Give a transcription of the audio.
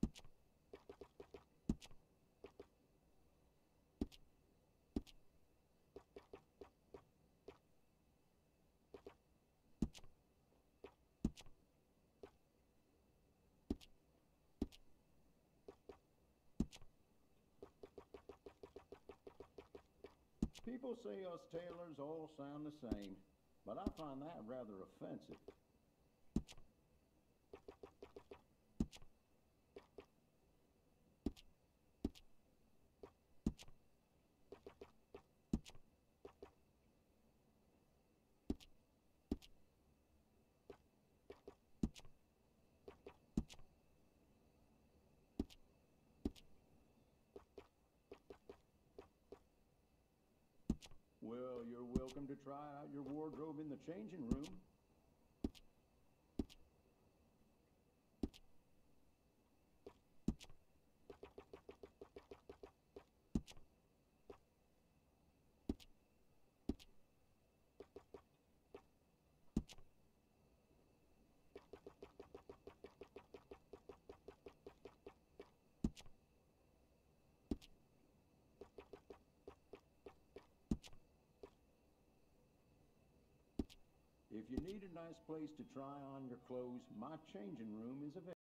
People say us tailors all sound the same, but I find that rather offensive. Well, you're welcome to try out your wardrobe in the changing room. If you need a nice place to try on your clothes, my changing room is available.